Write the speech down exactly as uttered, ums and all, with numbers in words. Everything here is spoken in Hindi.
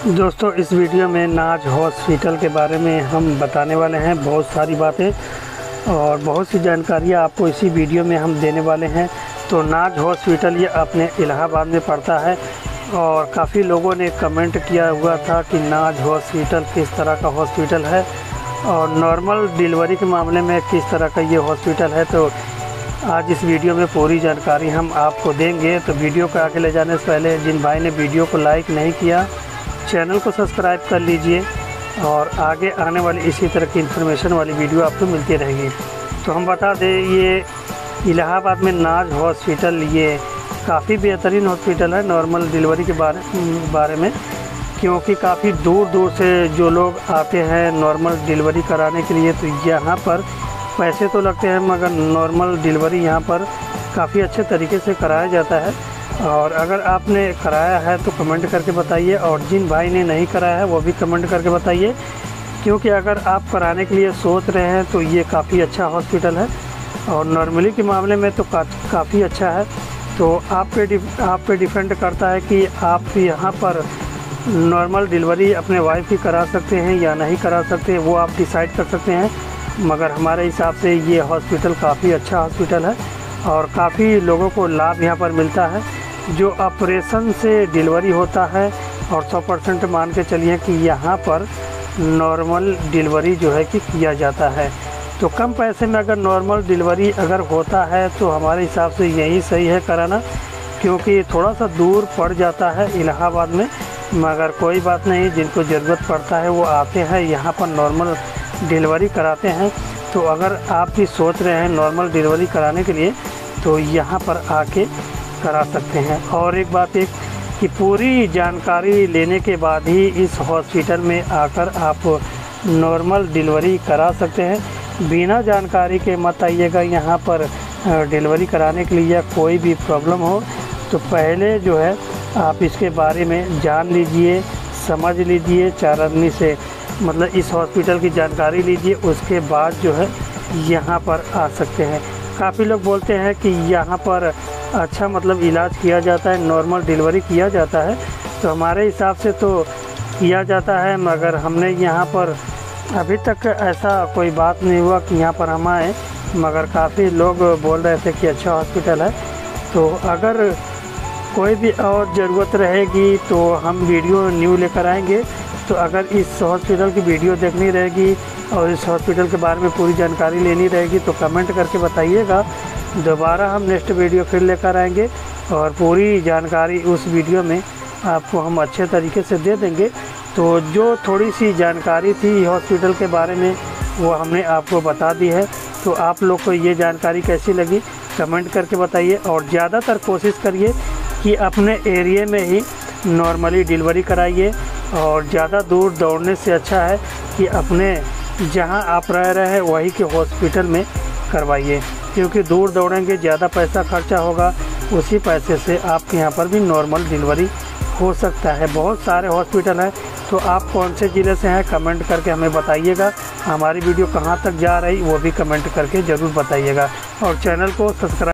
दोस्तों, इस वीडियो में नाज हॉस्पिटल के बारे में हम बताने वाले हैं। बहुत सारी बातें और बहुत सी जानकारियाँ आपको इसी वीडियो में हम देने वाले हैं। तो नाज हॉस्पिटल ये अपने इलाहाबाद में पड़ता है और काफ़ी लोगों ने कमेंट किया हुआ था कि नाज हॉस्पिटल किस तरह का हॉस्पिटल है और नॉर्मल डिलीवरी के मामले में किस तरह का ये हॉस्पिटल है। तो आज इस वीडियो में पूरी जानकारी हम आपको देंगे। तो वीडियो को आगे ले जाने से पहले जिन भाई ने वीडियो को लाइक नहीं किया, चैनल को सब्सक्राइब कर लीजिए और आगे आने वाली इसी तरह की इन्फॉर्मेशन वाली वीडियो आपको मिलती रहेगी। तो हम बता दें, ये इलाहाबाद में नाज हॉस्पिटल ये काफ़ी बेहतरीन हॉस्पिटल है नॉर्मल डिलीवरी के बारे बारे में, क्योंकि काफ़ी दूर दूर से जो लोग आते हैं नॉर्मल डिलीवरी कराने के लिए, तो यहाँ पर पैसे तो लगते हैं मगर नॉर्मल डिलीवरी यहाँ पर काफ़ी अच्छे तरीके से कराया जाता है। और अगर आपने कराया है तो कमेंट करके बताइए, और जिन भाई ने नहीं कराया है वो भी कमेंट करके बताइए, क्योंकि अगर आप कराने के लिए सोच रहे हैं तो ये काफ़ी अच्छा हॉस्पिटल है और नॉर्मली के मामले में तो का, काफ़ी अच्छा है। तो आप पे आप पे डिपेंड करता है कि आप यहाँ पर नॉर्मल डिलीवरी अपने वाइफ की करा सकते हैं या नहीं करा सकते, वो आप डिसाइड कर सकते हैं। मगर हमारे हिसाब से ये हॉस्पिटल काफ़ी अच्छा हॉस्पिटल है और काफ़ी लोगों को लाभ यहाँ पर मिलता है। जो ऑपरेशन से डिलीवरी होता है और सौ परसेंट मान के चलिए कि यहाँ पर नॉर्मल डिलीवरी जो है कि किया जाता है। तो कम पैसे में अगर नॉर्मल डिलीवरी अगर होता है तो हमारे हिसाब से यही सही है कराना, क्योंकि थोड़ा सा दूर पड़ जाता है इलाहाबाद में। मगर कोई बात नहीं, जिनको ज़रूरत पड़ता है वो आते हैं यहाँ पर नॉर्मल डिलीवरी कराते हैं। तो अगर आप भी सोच रहे हैं नॉर्मल डिलीवरी कराने के लिए तो यहाँ पर आके करा सकते हैं। और एक बात एक कि पूरी जानकारी लेने के बाद ही इस हॉस्पिटल में आकर आप नॉर्मल डिलीवरी करा सकते हैं। बिना जानकारी के मत आइएगा यहाँ पर डिलीवरी कराने के लिए, या कोई भी प्रॉब्लम हो तो पहले जो है आप इसके बारे में जान लीजिए, समझ लीजिए, चार आदमी से मतलब इस हॉस्पिटल की जानकारी लीजिए, उसके बाद जो है यहाँ पर आ सकते हैं। काफ़ी लोग बोलते हैं कि यहाँ पर अच्छा मतलब इलाज किया जाता है, नॉर्मल डिलीवरी किया जाता है। तो हमारे हिसाब से तो किया जाता है, मगर हमने यहाँ पर अभी तक ऐसा कोई बात नहीं हुआ कि यहाँ पर हम आए। मगर काफ़ी लोग बोल रहे थे कि अच्छा हॉस्पिटल है। तो अगर कोई भी और ज़रूरत रहेगी तो हम वीडियो न्यू लेकर आएंगे। तो अगर इस हॉस्पिटल की वीडियो देखनी रहेगी और इस हॉस्पिटल के बारे में पूरी जानकारी लेनी रहेगी तो कमेंट करके बताइएगा। दोबारा हम नेक्स्ट वीडियो फिर लेकर आएंगे और पूरी जानकारी उस वीडियो में आपको हम अच्छे तरीके से दे देंगे। तो जो थोड़ी सी जानकारी थी हॉस्पिटल के बारे में वो हमने आपको बता दी है। तो आप लोग को ये जानकारी कैसी लगी कमेंट करके बताइए, और ज़्यादातर कोशिश करिए कि अपने एरिया में ही नॉर्मली डिलीवरी कराइए। और ज़्यादा दूर दौड़ने से अच्छा है कि अपने जहां आप रह रहे हैं वहीं के हॉस्पिटल में करवाइए, क्योंकि दूर दौड़ेंगे ज़्यादा पैसा खर्चा होगा, उसी पैसे से आपके यहाँ पर भी नॉर्मल डिलीवरी हो सकता है। बहुत सारे हॉस्पिटल हैं। तो आप कौन से ज़िले से हैं कमेंट करके हमें बताइएगा। हमारी वीडियो कहाँ तक जा रही वो भी कमेंट करके ज़रूर बताइएगा, और चैनल को सब्सक्राइब